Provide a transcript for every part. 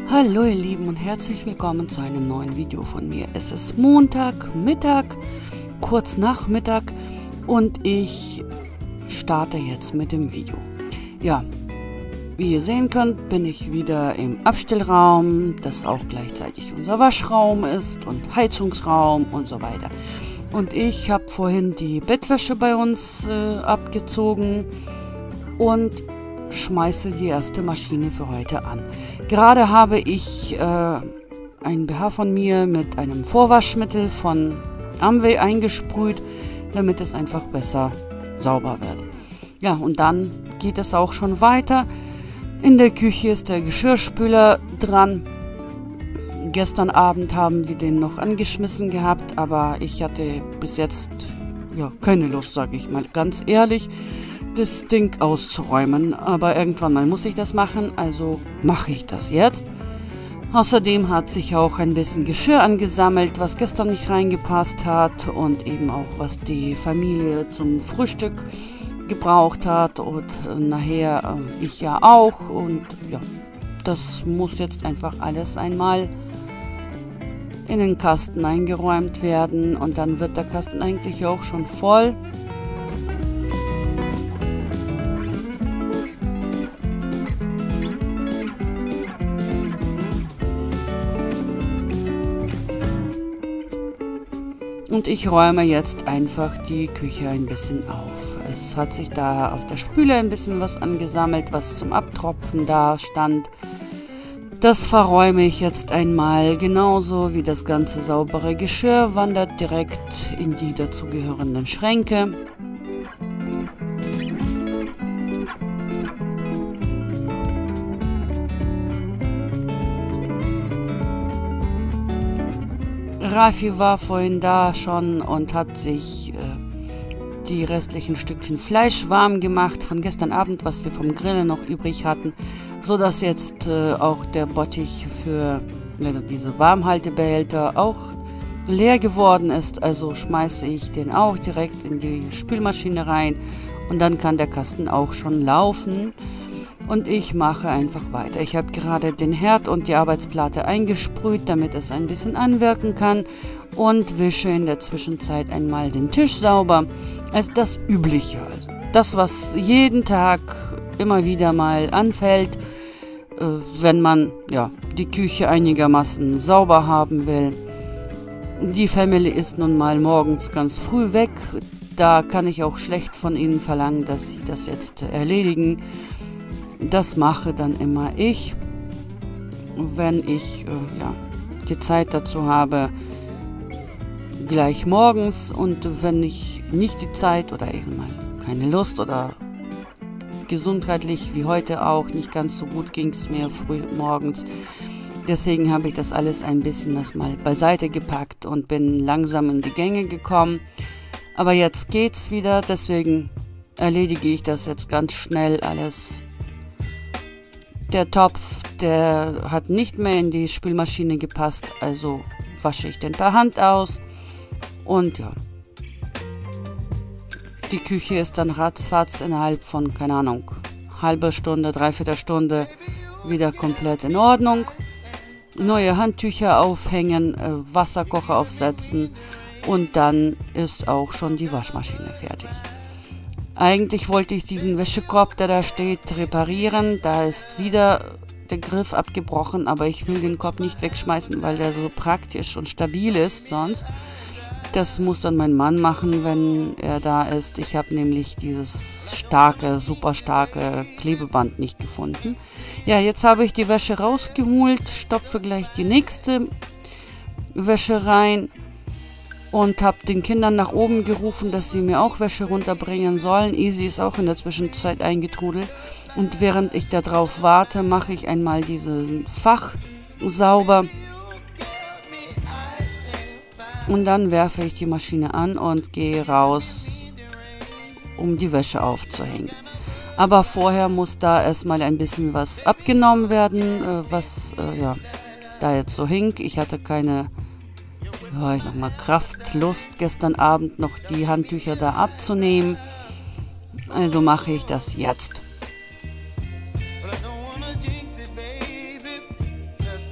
Hallo ihr Lieben und herzlich willkommen zu einem neuen Video von mir. Es ist Montagmittag, kurz nach Mittag und ich starte jetzt mit dem Video. Ja, wie ihr sehen könnt, bin ich wieder im Abstellraum, das auch gleichzeitig unser Waschraum ist und Heizungsraum und so weiter. Und ich habe vorhin die Bettwäsche bei uns abgezogen und schmeiße die erste Maschine für heute an. Gerade habe ich ein BH von mir mit einem Vorwaschmittel von Amway eingesprüht, damit es einfach besser sauber wird. Ja, und dann geht es auch schon weiter. In der Küche ist der Geschirrspüler dran. Gestern Abend haben wir den noch angeschmissen gehabt, aber ich hatte bis jetzt ja keine Lust, sage ich mal ganz ehrlich, das Ding auszuräumen, aber irgendwann mal muss ich das machen, also mache ich das jetzt. Außerdem hat sich auch ein bisschen Geschirr angesammelt, was gestern nicht reingepasst hat und eben auch was die Familie zum Frühstück gebraucht hat und nachher ich ja auch und ja, das muss jetzt einfach alles einmal in den Kasten eingeräumt werden und dann wird der Kasten eigentlich auch schon voll. Und ich räume jetzt einfach die Küche ein bisschen auf. Es hat sich da auf der Spüle ein bisschen was angesammelt, was zum Abtropfen da stand. Das verräume ich jetzt einmal, genauso wie das ganze saubere Geschirr wandert direkt in die dazugehörenden Schränke. Rafi war vorhin da schon und hat sich die restlichen Stückchen Fleisch warm gemacht von gestern Abend, was wir vom Grillen noch übrig hatten, so dass jetzt auch der Bottich für diese Warmhaltebehälter auch leer geworden ist. Also schmeiße ich den auch direkt in die Spülmaschine rein und dann kann der Kasten auch schon laufen. Und ich mache einfach weiter. Ich habe gerade den Herd und die Arbeitsplatte eingesprüht, damit es ein bisschen anwirken kann. Und wische in der Zwischenzeit einmal den Tisch sauber. Also das Übliche. Das, was jeden Tag immer wieder mal anfällt, wenn man ja, die Küche einigermaßen sauber haben will. Die Family ist nun mal morgens ganz früh weg. Da kann ich auch schlecht von ihnen verlangen, dass sie das jetzt erledigen. Das mache dann immer ich, wenn ich ja, die Zeit dazu habe, gleich morgens, und wenn ich nicht die Zeit oder irgendwann keine Lust oder gesundheitlich wie heute auch nicht ganz so gut ging es mir früh morgens. Deswegen habe ich das alles ein bisschen mal beiseite gepackt und bin langsam in die Gänge gekommen. Aber jetzt geht's wieder, deswegen erledige ich das jetzt ganz schnell alles. Der Topf, der hat nicht mehr in die Spülmaschine gepasst, also wasche ich den per Hand aus. Und ja, die Küche ist dann ratzfatz innerhalb von, keine Ahnung, halber Stunde, dreiviertel Stunde wieder komplett in Ordnung. Neue Handtücher aufhängen, Wasserkocher aufsetzen und dann ist auch schon die Waschmaschine fertig. Eigentlich wollte ich diesen Wäschekorb, der da steht, reparieren. Da ist wieder der Griff abgebrochen, aber ich will den Korb nicht wegschmeißen, weil der so praktisch und stabil ist sonst. Das muss dann mein Mann machen, wenn er da ist. Ich habe nämlich dieses starke, super starke Klebeband nicht gefunden. Ja, jetzt habe ich die Wäsche rausgeholt, stopfe gleich die nächste Wäsche rein. Und habe den Kindern nach oben gerufen, dass sie mir auch Wäsche runterbringen sollen. Easy ist auch in der Zwischenzeit eingetrudelt. Und während ich darauf warte, mache ich einmal diesen Fach sauber. Und dann werfe ich die Maschine an und gehe raus, um die Wäsche aufzuhängen. Aber vorher muss da erstmal ein bisschen was abgenommen werden, was ja, da jetzt so hing. Ich hatte keine ich noch mal Kraft, Lust, gestern Abend noch die Handtücher da abzunehmen. Also mache ich das jetzt.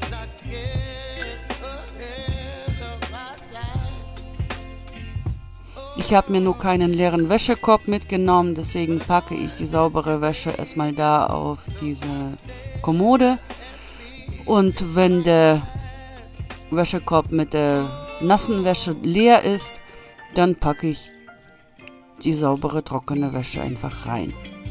Ich habe mir nur keinen leeren Wäschekorb mitgenommen, deswegen packe ich die saubere Wäsche erstmal da auf diese Kommode. Und wenn der Wäschekorb mit der nassen Wäsche leer ist, dann packe ich die saubere, trockene Wäsche einfach rein.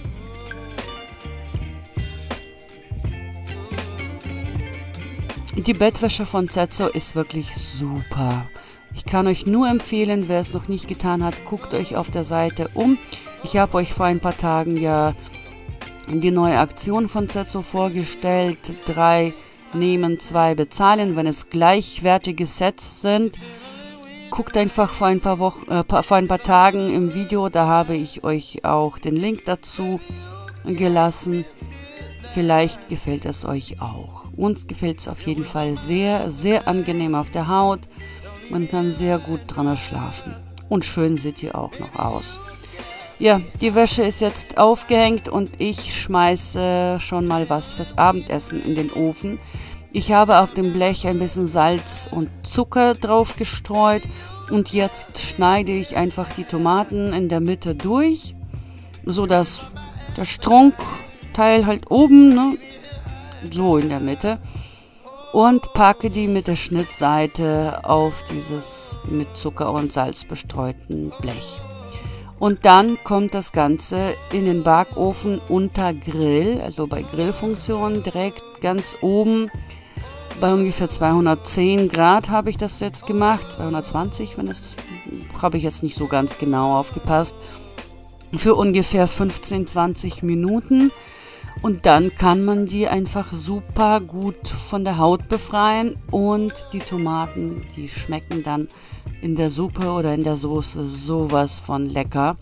Die Bettwäsche von Zetso ist wirklich super. Ich kann euch nur empfehlen, wer es noch nicht getan hat, guckt euch auf der Seite um. Ich habe euch vor ein paar Tagen ja die neue Aktion von Zetso vorgestellt. 3 nehmen, 2 bezahlen, wenn es gleichwertige Sets sind. Guckt einfach vor ein paar Tagen im Video, da habe ich euch auch den Link dazu gelassen. Vielleicht gefällt es euch auch. Uns gefällt es auf jeden Fall sehr, sehr angenehm auf der Haut. Man kann sehr gut dran schlafen. Und schön sieht die auch noch aus. Ja, die Wäsche ist jetzt aufgehängt und ich schmeiße schon mal was fürs Abendessen in den Ofen. Ich habe auf dem Blech ein bisschen Salz und Zucker drauf gestreut und jetzt schneide ich einfach die Tomaten in der Mitte durch, so dass der Strunkteil halt oben, ne, so in der Mitte, und packe die mit der Schnittseite auf dieses mit Zucker und Salz bestreuten Blech. Und dann kommt das Ganze in den Backofen unter Grill, also bei Grillfunktion direkt ganz oben. Bei ungefähr 210 Grad habe ich das jetzt gemacht, 220, habe ich jetzt nicht so ganz genau aufgepasst, für ungefähr 15-20 Minuten. Und dann kann man die einfach super gut von der Haut befreien und die Tomaten, die schmecken dann in der Suppe oder in der Soße sowas von lecker.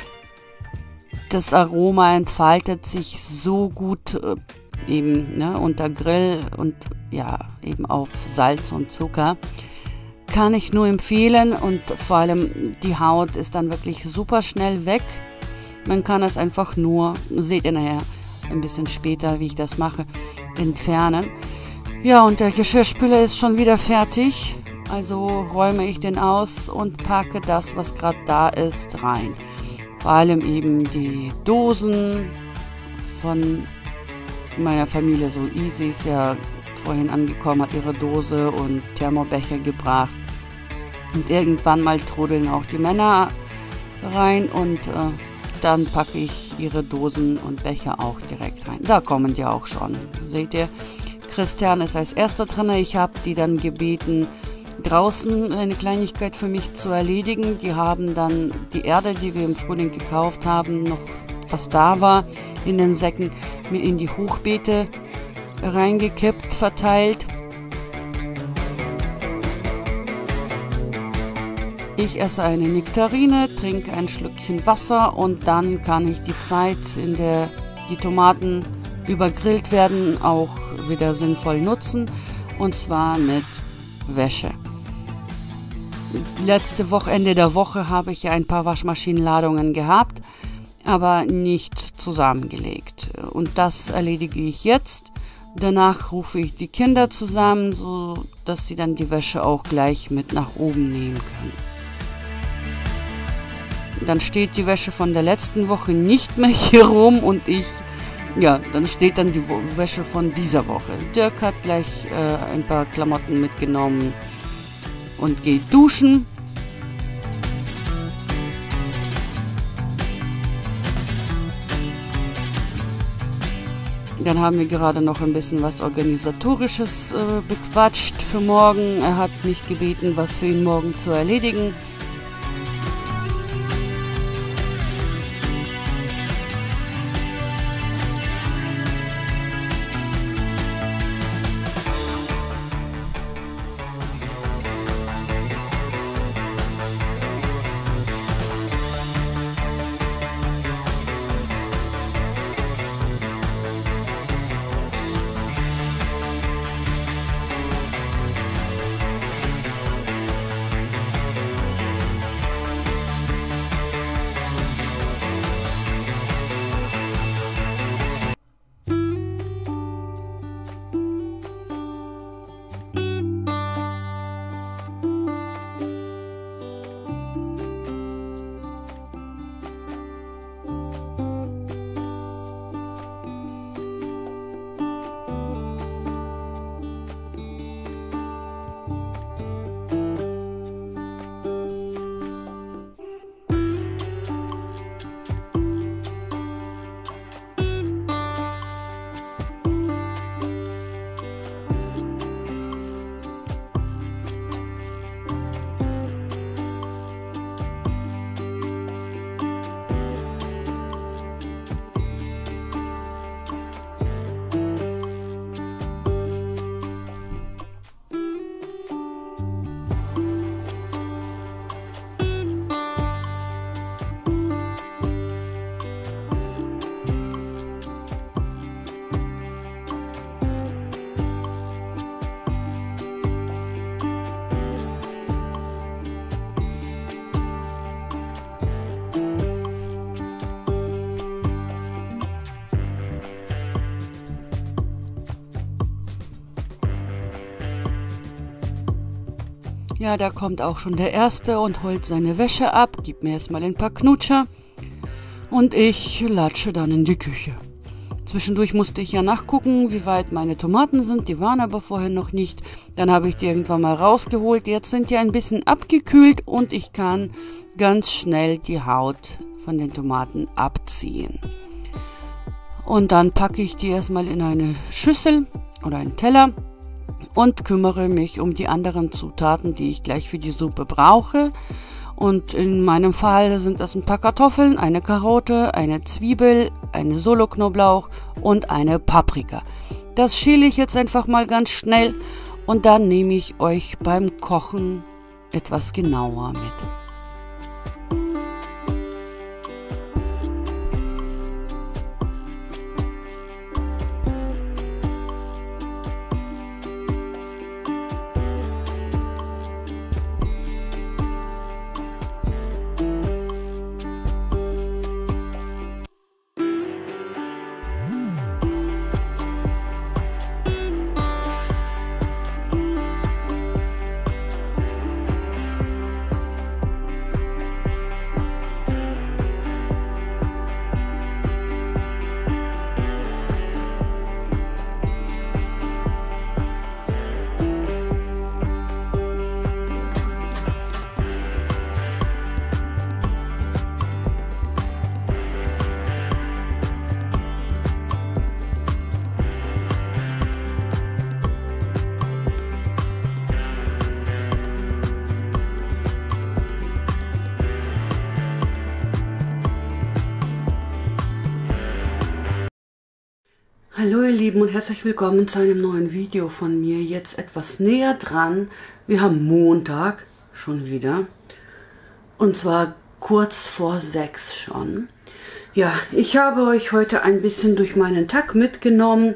Das Aroma entfaltet sich so gut eben, ne, unter Grill und ja, eben auf Salz und Zucker. Kann ich nur empfehlen und vor allem die Haut ist dann wirklich super schnell weg. Man kann es einfach nur, seht ihr nachher ein bisschen später, wie ich das mache, entfernen. Ja, und der Geschirrspüler ist schon wieder fertig. Also räume ich den aus und packe das, was gerade da ist, rein. Vor allem eben die Dosen von meiner Familie. So Easy ist ja vorhin angekommen, hat ihre Dose und Thermobecher gebracht. Und irgendwann mal trudeln auch die Männer rein und dann packe ich ihre Dosen und Becher auch direkt rein. Da kommen die auch schon. Seht ihr, Christian ist als erster drin. Ich habe die dann gebeten, draußen eine Kleinigkeit für mich zu erledigen. Die haben dann die Erde, die wir im Frühling gekauft haben, noch was da war, in den Säcken, mir in die Hochbeete reingekippt, verteilt. Ich esse eine Nektarine, trinke ein Schlückchen Wasser und dann kann ich die Zeit, in der die Tomaten übergrillt werden, auch wieder sinnvoll nutzen, und zwar mit Wäsche. Letzte Woche, Ende der Woche, habe ich ja ein paar Waschmaschinenladungen gehabt, aber nicht zusammengelegt. Und das erledige ich jetzt. Danach rufe ich die Kinder zusammen, so dass sie dann die Wäsche auch gleich mit nach oben nehmen können. Dann steht die Wäsche von der letzten Woche nicht mehr hier rum und dann steht dann die Wäsche von dieser Woche. Dirk hat gleich ein paar Klamotten mitgenommen und geht duschen. Dann haben wir gerade noch ein bisschen was Organisatorisches bequatscht für morgen. Er hat mich gebeten, was für ihn morgen zu erledigen. Ja, da kommt auch schon der Erste und holt seine Wäsche ab, gibt mir erstmal ein paar Knutscher und ich latsche dann in die Küche. Zwischendurch musste ich ja nachgucken, wie weit meine Tomaten sind, die waren aber vorher noch nicht. Dann habe ich die irgendwann mal rausgeholt, jetzt sind die ein bisschen abgekühlt und ich kann ganz schnell die Haut von den Tomaten abziehen. Und dann packe ich die erstmal in eine Schüssel oder einen Teller und kümmere mich um die anderen Zutaten, die ich gleich für die Suppe brauche. Und in meinem Fall sind das ein paar Kartoffeln, eine Karotte, eine Zwiebel, eine Solo-Knoblauch und eine Paprika. Das schäle ich jetzt einfach mal ganz schnell und dann nehme ich euch beim Kochen etwas genauer mit. Hallo ihr Lieben und herzlich willkommen zu einem neuen Video von mir. Jetzt etwas näher dran. Wir haben Montag schon wieder. Und zwar kurz vor 6 schon. Ja, ich habe euch heute ein bisschen durch meinen Tag mitgenommen.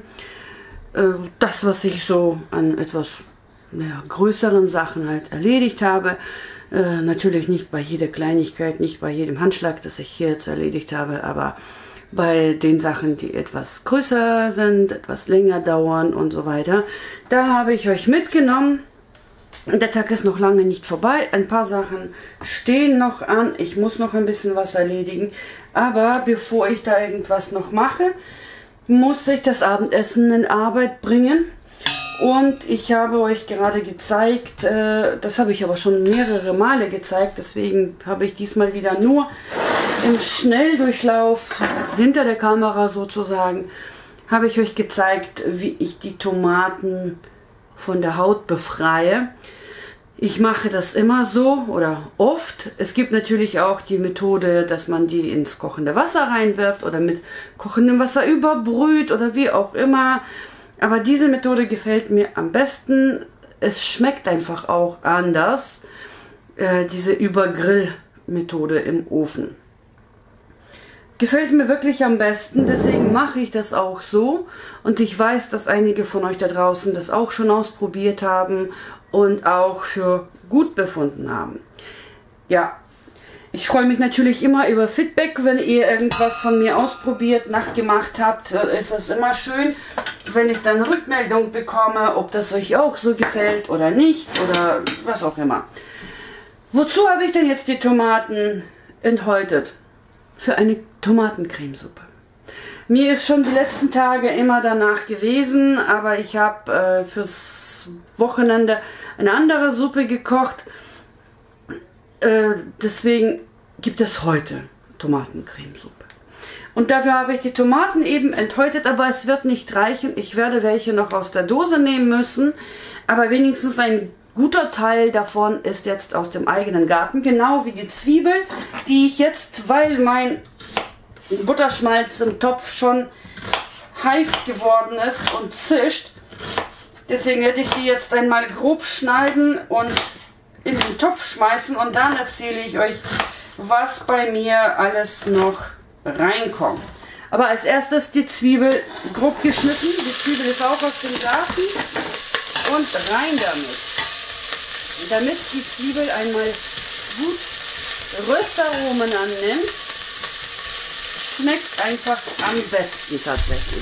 Das, was ich so an etwas größeren Sachen halt erledigt habe. Natürlich nicht bei jeder Kleinigkeit, nicht bei jedem Handschlag, das ich hier jetzt erledigt habe, aber bei den Sachen, die etwas größer sind, etwas länger dauern und so weiter. Da habe ich euch mitgenommen. Der Tag ist noch lange nicht vorbei. Ein paar Sachen stehen noch an. Ich muss noch ein bisschen was erledigen. Aber bevor ich da irgendwas noch mache, muss ich das Abendessen in Arbeit bringen. Und ich habe euch gerade gezeigt, das habe ich aber schon mehrere Male gezeigt, deswegen habe ich diesmal wieder nur im Schnelldurchlauf hinter der Kamera sozusagen, habe ich euch gezeigt, wie ich die Tomaten von der Haut befreie. Ich mache das immer so oder oft. Es gibt natürlich auch die Methode, dass man die ins kochende Wasser reinwirft oder mit kochendem Wasser überbrüht oder wie auch immer. Aber diese Methode gefällt mir am besten. Es schmeckt einfach auch anders, diese Übergrill-Methode im Ofen. Gefällt mir wirklich am besten, deswegen mache ich das auch so. Und ich weiß, dass einige von euch da draußen das auch schon ausprobiert haben und auch für gut befunden haben. Ja, ich freue mich natürlich immer über Feedback, wenn ihr irgendwas von mir ausprobiert, nachgemacht habt. Ist das immer schön, wenn ich dann Rückmeldung bekomme, ob das euch auch so gefällt oder nicht oder was auch immer. Wozu habe ich denn jetzt die Tomaten enthäutet? Für eine Tomatencremesuppe. Mir ist schon die letzten Tage immer danach gewesen, aber ich habe fürs Wochenende eine andere Suppe gekocht. Deswegen gibt es heute Tomatencremesuppe. Und dafür habe ich die Tomaten eben enthäutet, aber es wird nicht reichen. Ich werde welche noch aus der Dose nehmen müssen, aber wenigstens ein guter Teil davon ist jetzt aus dem eigenen Garten, genau wie die Zwiebel, die ich jetzt, weil mein Butterschmalz im Topf schon heiß geworden ist und zischt, deswegen werde ich die jetzt einmal grob schneiden und in den Topf schmeißen und dann erzähle ich euch, was bei mir alles noch reinkommt. Aber als erstes die Zwiebel grob geschnitten. Die Zwiebel ist auch aus dem Garten und rein damit. Damit die Zwiebel einmal gut Röstaromen annimmt, schmeckt einfach am besten tatsächlich.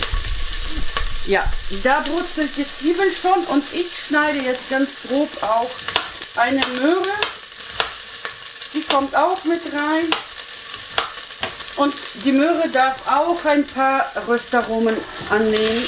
Ja, da brutzelt die Zwiebel schon und ich schneide jetzt ganz grob auch eine Möhre, die kommt auch mit rein. Und die Möhre darf auch ein paar Röstaromen annehmen.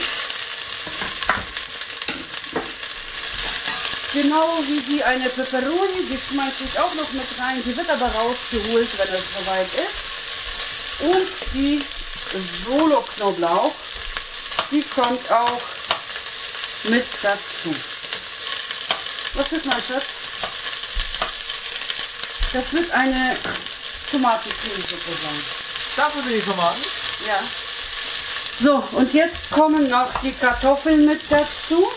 Genau wie die eine Peperoni, die schmeiße ich auch noch mit rein. Die wird aber rausgeholt, wenn es soweit ist. Und die Solo-Knoblauch, die kommt auch mit dazu. Was ist, mein Schatz? Das wird eine Tomatencremesuppe sein. Dafür sind die Tomaten? Ja. So, und jetzt kommen noch die Kartoffeln mit dazu.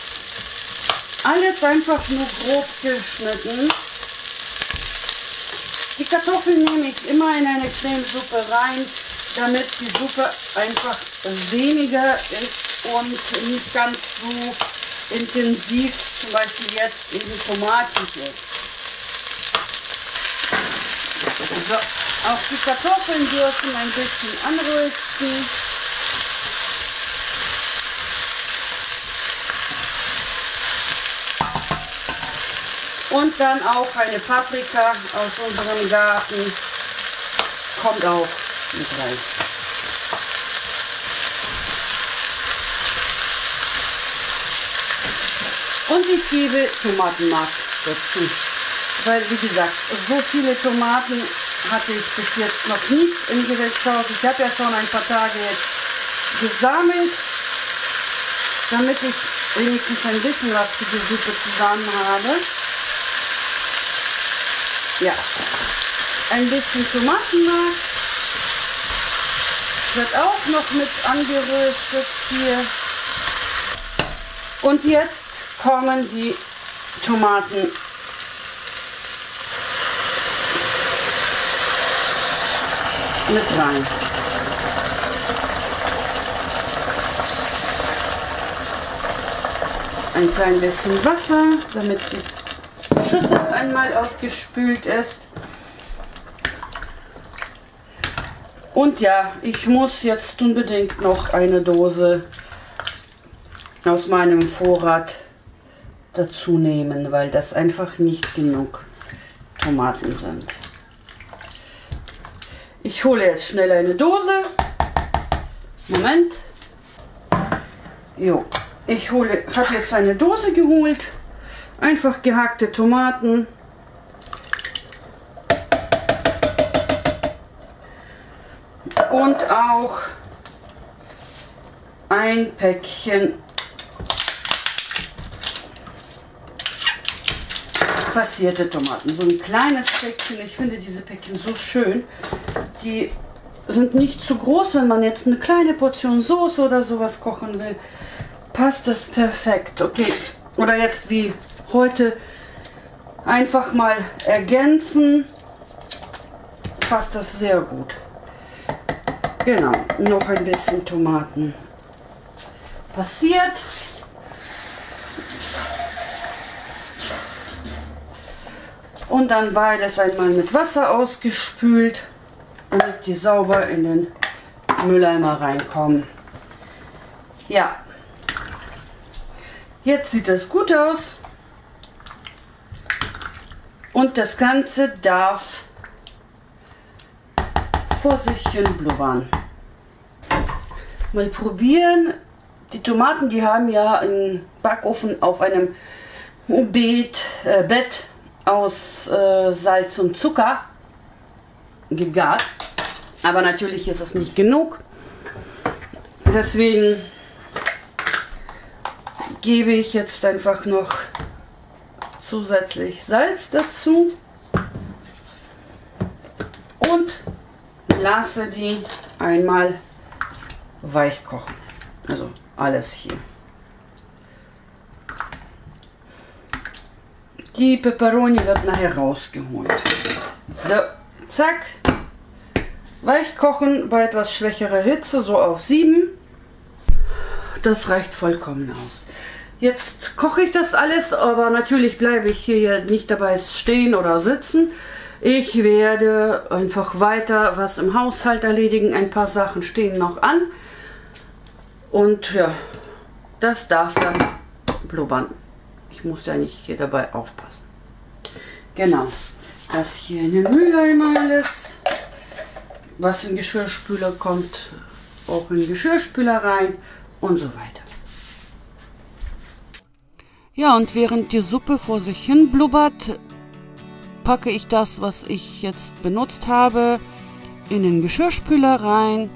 Alles einfach nur grob geschnitten. Die Kartoffeln nehme ich immer in eine Cremesuppe rein, damit die Suppe einfach weniger ist und nicht ganz so intensiv, zum Beispiel jetzt eben tomatig ist. So, auch die Kartoffeln dürfen ein bisschen anrösten. Und dann auch eine Paprika aus unserem Garten kommt auch mit rein. Und ich gebe Tomatenmark dazu. Weil, wie gesagt, so viele Tomaten hatte ich bis jetzt noch nicht im Gewächshaus. Ich habe ja schon ein paar Tage jetzt gesammelt, damit ich wenigstens ein bisschen was für die Suppe zusammen habe. Ja, ein bisschen Tomatenmark wird auch noch mit angeröstet hier. Und jetzt kommen die Tomaten mit rein. Ein klein bisschen Wasser, damit die Schüssel einmal ausgespült ist. Und ja, ich muss jetzt unbedingt noch eine Dose aus meinem Vorrat dazu nehmen, weil das einfach nicht genug Tomaten sind. Ich hole jetzt schnell eine Dose. Moment. Jo, habe jetzt eine Dose geholt. Einfach gehackte Tomaten. Und auch ein Päckchen passierte Tomaten. So ein kleines Päckchen. Ich finde diese Päckchen so schön. Die sind nicht zu groß, wenn man jetzt eine kleine Portion Soße oder sowas kochen will. Passt das perfekt. Okay. Oder jetzt wie heute einfach mal ergänzen. Passt das sehr gut. Genau. Noch ein bisschen Tomaten passiert. Und dann beides einmal mit Wasser ausgespült, damit die sauber in den Mülleimer reinkommen. Ja, jetzt sieht es gut aus. Und das Ganze darf vor sich hin blubbern. Mal probieren. Die Tomaten, die haben ja im Backofen auf einem Bett aus Salz und Zucker gegart. Aber natürlich ist es nicht genug. Deswegen gebe ich jetzt einfach noch zusätzlich Salz dazu und lasse die einmal weich kochen. Also alles hier. Die Peperoni wird nachher rausgeholt. So, zack. Weich kochen bei etwas schwächerer Hitze, so auf 7. Das reicht vollkommen aus. Jetzt koche ich das alles, aber natürlich bleibe ich hier nicht dabei stehen oder sitzen. Ich werde einfach weiter was im Haushalt erledigen. Ein paar Sachen stehen noch an. Und ja, das darf dann blubbern. Ich muss ja nicht hier dabei aufpassen. Genau, das hier in den Mülleimer alles, was in den Geschirrspüler kommt, auch in den Geschirrspüler rein und so weiter. Ja, und während die Suppe vor sich hin blubbert, packe ich das, was ich jetzt benutzt habe, in den Geschirrspüler rein,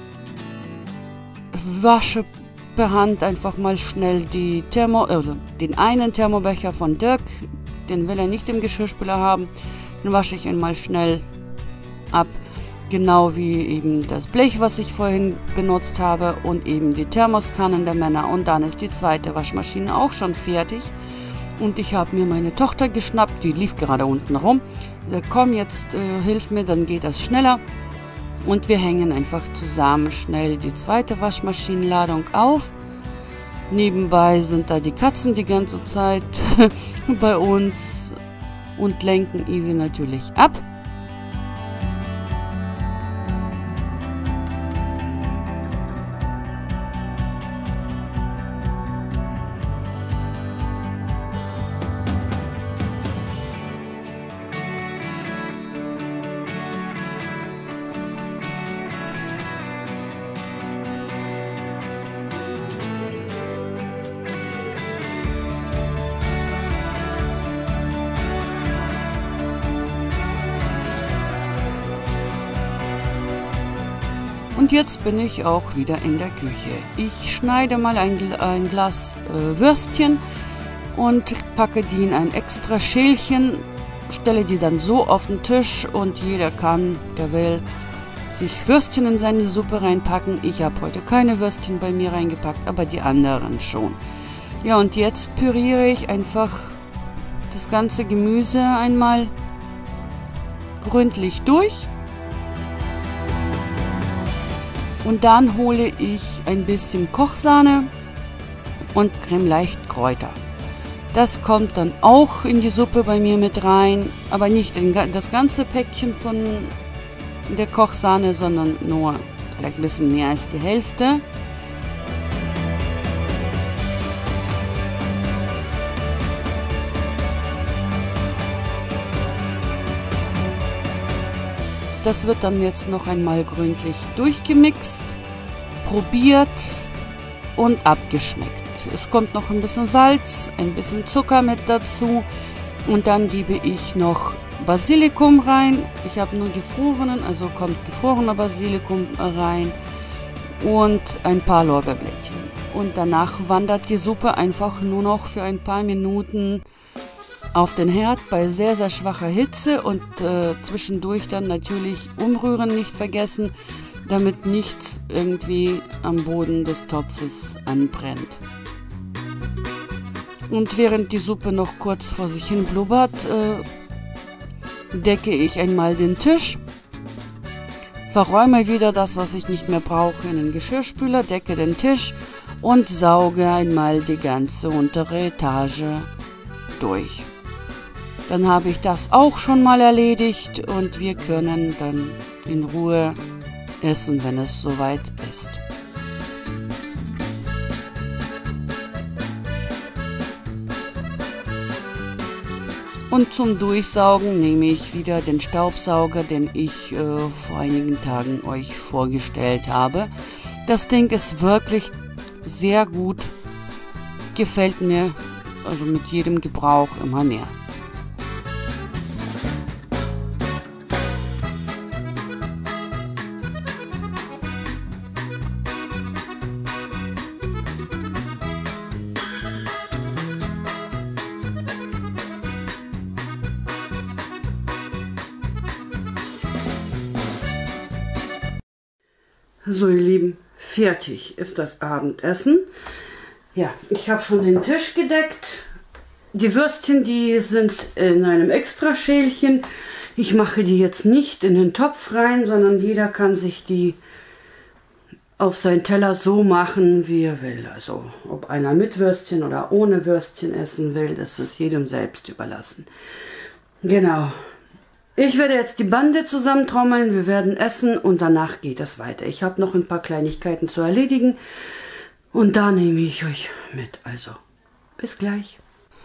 wasche per Hand einfach mal schnell den einen Thermobecher von Dirk, den will er nicht im Geschirrspüler haben, den wasche ich einmal schnell ab, genau wie eben das Blech, was ich vorhin benutzt habe und eben die Thermoskannen der Männer, und dann ist die zweite Waschmaschine auch schon fertig. Und ich habe mir meine Tochter geschnappt, die lief gerade unten rum. Ich sag, komm, jetzt hilf mir, dann geht das schneller. Und wir hängen einfach zusammen schnell die zweite Waschmaschinenladung auf. Nebenbei sind da die Katzen die ganze Zeit bei uns und lenken Easy natürlich ab. Und jetzt bin ich auch wieder in der Küche. Ich schneide mal ein Glas Würstchen und packe die in ein extra Schälchen, stelle die dann so auf den Tisch und jeder kann, der will, sich Würstchen in seine Suppe reinpacken. Ich habe heute keine Würstchen bei mir reingepackt, aber die anderen schon. Ja, und jetzt püriere ich einfach das ganze Gemüse einmal gründlich durch. Und dann hole ich ein bisschen Kochsahne und Creme leicht Kräuter. Das kommt dann auch in die Suppe bei mir mit rein, aber nicht das ganze Päckchen von der Kochsahne, sondern nur vielleicht ein bisschen mehr als die Hälfte. Das wird dann jetzt noch einmal gründlich durchgemixt, probiert und abgeschmeckt. Es kommt noch ein bisschen Salz, ein bisschen Zucker mit dazu und dann gebe ich noch Basilikum rein. Ich habe nur gefrorenen, also kommt gefrorener Basilikum rein und ein paar Lorbeerblättchen. Und danach wandert die Suppe einfach nur noch für ein paar Minuten auf den Herd bei sehr, sehr schwacher Hitze und zwischendurch dann natürlich umrühren nicht vergessen, damit nichts irgendwie am Boden des Topfes anbrennt. Und während die Suppe noch kurz vor sich hin blubbert, decke ich einmal den Tisch, verräume wieder das, was ich nicht mehr brauche, in den Geschirrspüler, decke den Tisch und sauge einmal die ganze untere Etage durch. Dann habe ich das auch schon mal erledigt und wir können dann in Ruhe essen, wenn es soweit ist. Und zum Durchsaugen nehme ich wieder den Staubsauger, den ich vor einigen Tagen euch vorgestellt habe. Das Ding ist wirklich sehr gut, gefällt mir also mit jedem Gebrauch immer mehr. So, ihr Lieben, fertig ist das Abendessen. Ja, ich habe schon den Tisch gedeckt. Die Würstchen, die sind in einem extra Schälchen. Ich mache die jetzt nicht in den Topf rein, sondern jeder kann sich die auf seinen Teller so machen, wie er will. Also, ob einer mit Würstchen oder ohne Würstchen essen will, das ist jedem selbst überlassen. Genau. Ich werde jetzt die Bande zusammentrommeln, wir werden essen und danach geht es weiter. Ich habe noch ein paar Kleinigkeiten zu erledigen und da nehme ich euch mit. Also, bis gleich.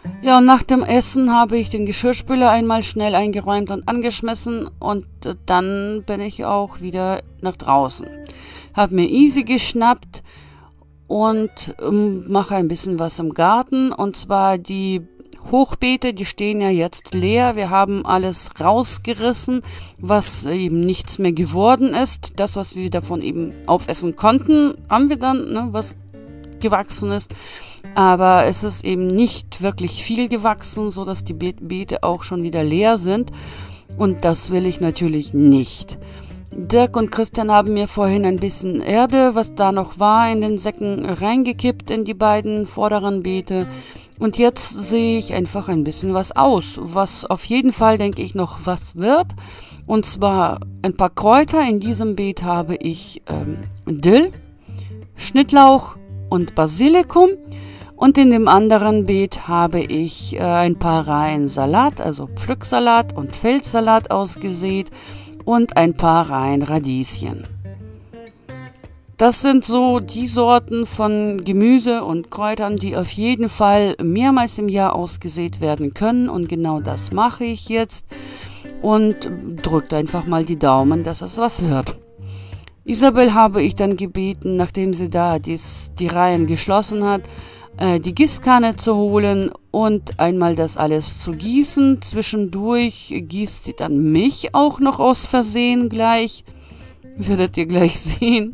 Ja, und nach dem Essen habe ich den Geschirrspüler einmal schnell eingeräumt und angeschmissen und dann bin ich auch wieder nach draußen. Habe mir Easy geschnappt und mache ein bisschen was im Garten, und zwar die Hochbeete, die stehen ja jetzt leer. Wir haben alles rausgerissen, was eben nichts mehr geworden ist. Das, was wir davon eben aufessen konnten, haben wir dann, ne, was gewachsen ist. Aber es ist eben nicht wirklich viel gewachsen, so dass die Beete auch schon wieder leer sind. Und das will ich natürlich nicht. Dirk und Christian haben mir vorhin ein bisschen Erde, was da noch war, in den Säcken reingekippt in die beiden vorderen Beete. Und jetzt sehe ich einfach ein bisschen was aus, was auf jeden Fall, denke ich, noch was wird. Und zwar ein paar Kräuter. In diesem Beet habe ich Dill, Schnittlauch und Basilikum. Und in dem anderen Beet habe ich ein paar Reihen Salat, also Pflücksalat und Feldsalat ausgesät und ein paar Reihen Radieschen. Das sind so die Sorten von Gemüse und Kräutern, die auf jeden Fall mehrmals im Jahr ausgesät werden können. Und genau das mache ich jetzt. Und drückt einfach mal die Daumen, dass es was wird. Isabel habe ich dann gebeten, nachdem sie da die Reihen geschlossen hat, die Gießkanne zu holen und einmal das alles zu gießen. Zwischendurch gießt sie dann mich auch noch aus Versehen gleich. Werdet ihr gleich sehen.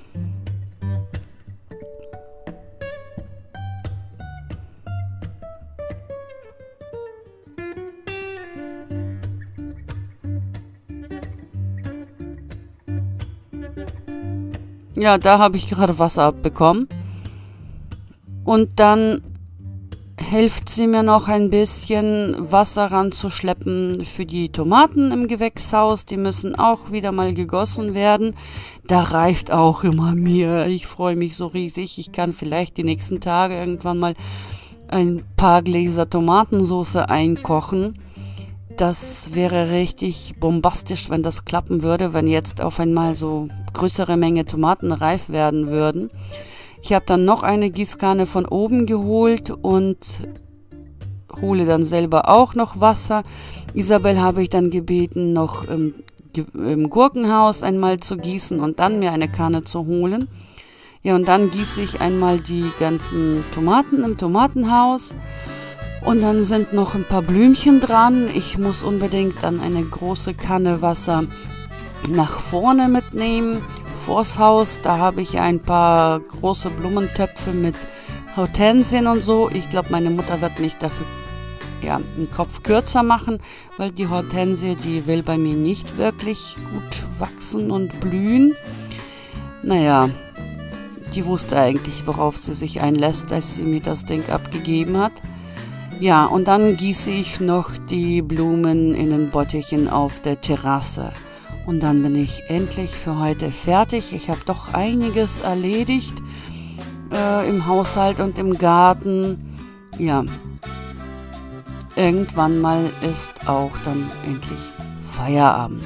Ja, da habe ich gerade Wasser abbekommen. Und dann hilft sie mir noch ein bisschen Wasser ranzuschleppen für die Tomaten im Gewächshaus. Die müssen auch wieder mal gegossen werden. Da reift auch immer mehr. Ich freue mich so riesig. Ich kann vielleicht die nächsten Tage irgendwann mal ein paar Gläser Tomatensauce einkochen. Das wäre richtig bombastisch, wenn das klappen würde, wenn jetzt auf einmal so größere Menge Tomaten reif werden würden. Ich habe dann noch eine Gießkanne von oben geholt und hole dann selber auch noch Wasser. Isabel habe ich dann gebeten, noch im Gurkenhaus einmal zu gießen und dann mir eine Kanne zu holen. Ja, und dann gieße ich einmal die ganzen Tomaten im Tomatenhaus. Und dann sind noch ein paar Blümchen dran. Ich muss unbedingt dann eine große Kanne Wasser nach vorne mitnehmen, vors Haus. Da habe ich ein paar große Blumentöpfe mit Hortensien und so. Ich glaube, meine Mutter wird mich dafür den Kopf kürzer machen, weil die Hortensie, die will bei mir nicht wirklich gut wachsen und blühen. Naja, die wusste eigentlich, worauf sie sich einlässt, als sie mir das Ding abgegeben hat. Ja, und dann gieße ich noch die Blumen in den Bottichen auf der Terrasse. Und dann bin ich endlich für heute fertig. Ich habe doch einiges erledigt im Haushalt und im Garten. Ja, irgendwann mal ist auch dann endlich Feierabend.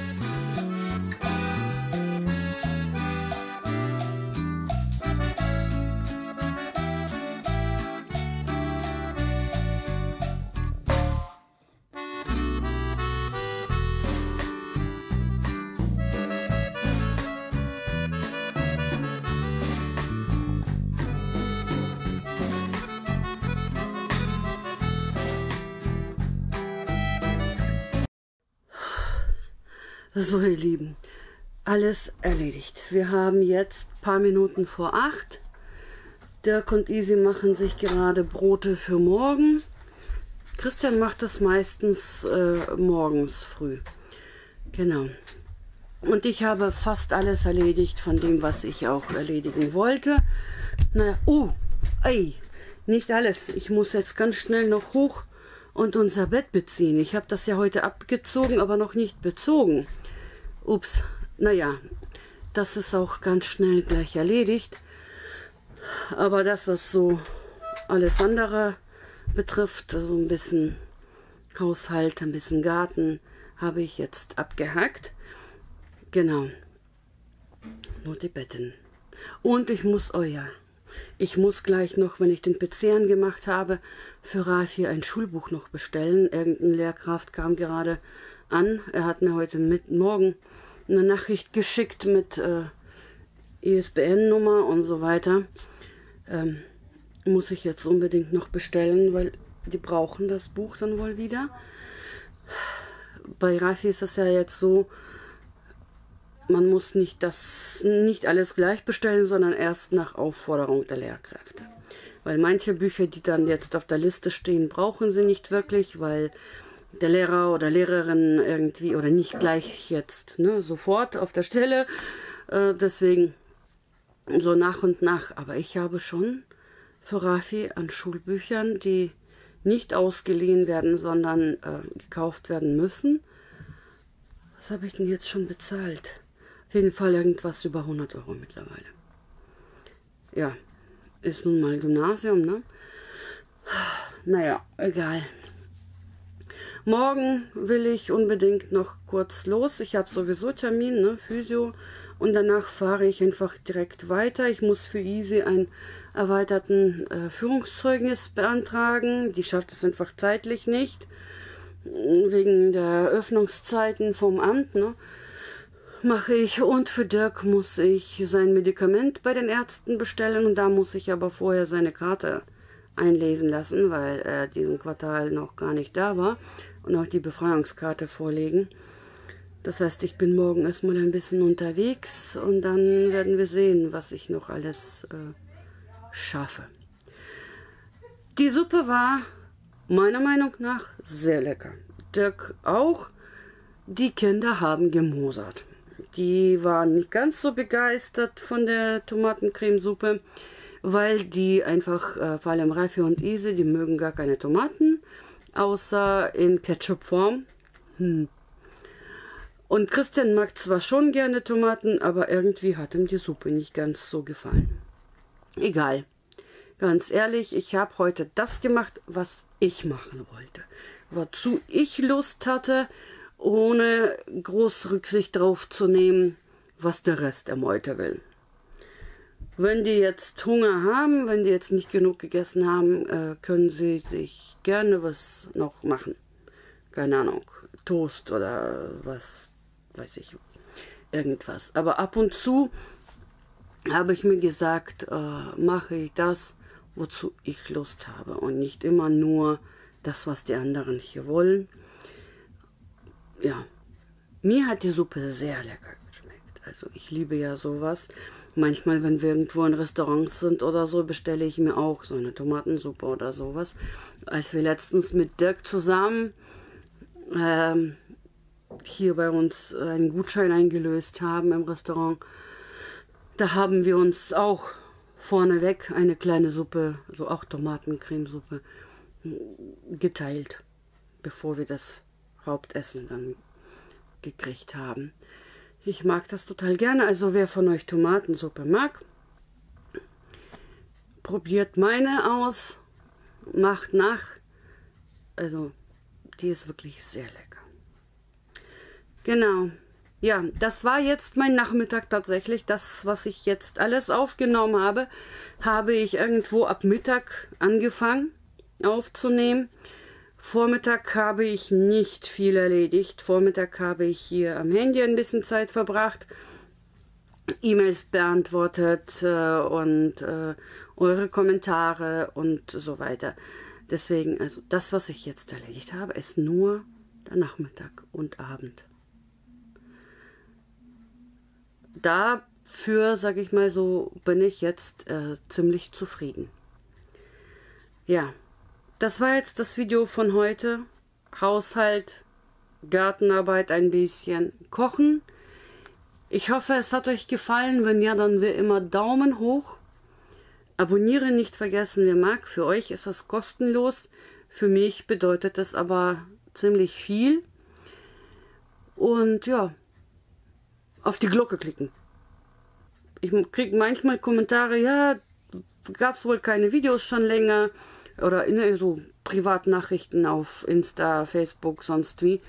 So, ihr Lieben, alles erledigt. Wir haben jetzt ein paar Minuten vor 8. Dirk und Isi machen sich gerade Brote für morgen. Christian macht das meistens morgens früh. Genau. Und ich habe fast alles erledigt von dem, was ich auch erledigen wollte. Naja, nicht alles. Ich muss jetzt ganz schnell noch hoch und unser Bett beziehen. Ich habe das ja heute abgezogen, aber noch nicht bezogen. Ups, naja, das ist auch ganz schnell gleich erledigt. Aber das, was so alles andere betrifft, also ein bisschen Haushalt, ein bisschen Garten, habe ich jetzt abgehakt. Genau, nur die Betten. Und ich muss, Ich muss gleich noch, wenn ich den PC angemacht habe, für Rafi ein Schulbuch noch bestellen. Irgendeine Lehrkraft kam gerade an. Er hat mir heute Morgen eine Nachricht geschickt mit ISBN-Nummer und so weiter. Muss ich jetzt unbedingt noch bestellen, weil die brauchen das Buch dann wohl wieder. Bei Rafi ist das ja jetzt so, man muss nicht alles gleich bestellen, sondern erst nach Aufforderung der Lehrkräfte. Weil manche Bücher, die dann jetzt auf der Liste stehen, brauchen sie nicht wirklich, weil der Lehrer oder Lehrerin irgendwie, oder nicht gleich jetzt, ne, sofort auf der Stelle. Deswegen so nach und nach. Aber ich habe schon für Rafi an Schulbüchern, die nicht ausgeliehen werden, sondern gekauft werden müssen. Was habe ich denn jetzt schon bezahlt? Auf jeden Fall irgendwas über 100 Euro mittlerweile. Ja, ist nun mal Gymnasium, ne? Naja, egal. Morgen will ich unbedingt noch kurz los. Ich habe sowieso Termin, ne, Physio. Und danach fahre ich einfach direkt weiter. Ich muss für Easy ein erweiterten Führungszeugnis beantragen. Die schafft es einfach zeitlich nicht. Wegen der Öffnungszeiten vom Amt, ne, mache ich. Und für Dirk muss ich sein Medikament bei den Ärzten bestellen. Und da muss ich aber vorher seine Karte einlesen lassen, weil er diesen Quartal noch gar nicht da war. Und auch die Befreiungskarte vorlegen. Das heißt, ich bin morgen erstmal ein bisschen unterwegs und dann werden wir sehen, was ich noch alles schaffe. Die Suppe war meiner Meinung nach sehr lecker. Dirk auch. Die Kinder haben gemosert. Die waren nicht ganz so begeistert von der Tomatencremesuppe, weil die einfach, vor allem Rafi und Ise, die mögen gar keine Tomaten, außer in Ketchup-Form. Und Christian mag zwar schon gerne Tomaten, aber irgendwie hat ihm die Suppe nicht ganz so gefallen. Egal. Ganz ehrlich, ich habe heute das gemacht, was ich machen wollte. Wozu ich Lust hatte, ohne groß Rücksicht drauf zu nehmen, was der Rest der Meute will. Wenn die jetzt Hunger haben, wenn die jetzt nicht genug gegessen haben, können sie sich gerne was noch machen. Keine Ahnung, Toast oder was weiß ich, irgendwas. Aber ab und zu habe ich mir gesagt, mache ich das, wozu ich Lust habe und nicht immer nur das, was die anderen hier wollen. Ja, mir hat die Suppe sehr lecker geschmeckt. Also ich liebe ja sowas. Manchmal, wenn wir irgendwo in Restaurants sind oder so, bestelle ich mir auch so eine Tomatensuppe oder sowas. Als wir letztens mit Dirk zusammen hier bei uns einen Gutschein eingelöst haben im Restaurant, da haben wir uns auch vorneweg eine kleine Suppe, also auch Tomatencremesuppe, geteilt, bevor wir das Hauptessen dann gekriegt haben. Ich mag das total gerne, also wer von euch Tomatensuppe mag, probiert meine aus, macht nach, also die ist wirklich sehr lecker. Genau, ja, das war jetzt mein Nachmittag tatsächlich. Das, was ich jetzt alles aufgenommen habe, habe ich irgendwo ab Mittag angefangen aufzunehmen. Vormittag habe ich nicht viel erledigt. Vormittag habe ich hier am Handy ein bisschen Zeit verbracht, E-Mails beantwortet und eure Kommentare und so weiter. Deswegen, also das, was ich jetzt erledigt habe, ist nur der Nachmittag und Abend. Dafür, sage ich mal so, bin ich jetzt ziemlich zufrieden. Ja, das war jetzt das Video von heute. Haushalt, Gartenarbeit ein bisschen, Kochen. Ich hoffe, es hat euch gefallen. Wenn ja, dann wie immer Daumen hoch. Abonnieren nicht vergessen, wer mag. Für euch ist das kostenlos. Für mich bedeutet das aber ziemlich viel. Und ja, auf die Glocke klicken. Ich kriege manchmal Kommentare, ja, gab es wohl keine Videos schon länger. Oder so Privatnachrichten auf Insta, Facebook, sonst wie.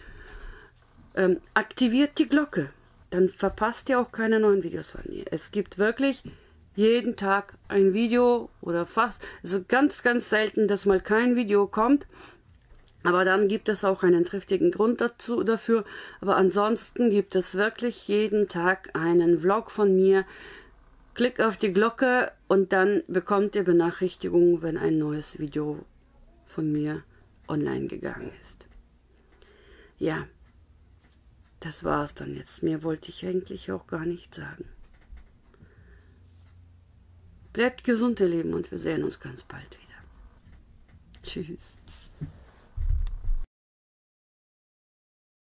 Aktiviert die Glocke. Dann verpasst ihr auch keine neuen Videos von mir. Es gibt wirklich jeden Tag ein Video oder fast. Es ist ganz, ganz selten, dass mal kein Video kommt. Aber dann gibt es auch einen triftigen Grund dafür. Aber ansonsten gibt es wirklich jeden Tag einen Vlog von mir. Klick auf die Glocke und dann bekommt ihr Benachrichtigungen, wenn ein neues Video von mir online gegangen ist. Ja, das war's dann jetzt. Mehr wollte ich eigentlich auch gar nicht sagen. Bleibt gesund, ihr Lieben, und wir sehen uns ganz bald wieder. Tschüss.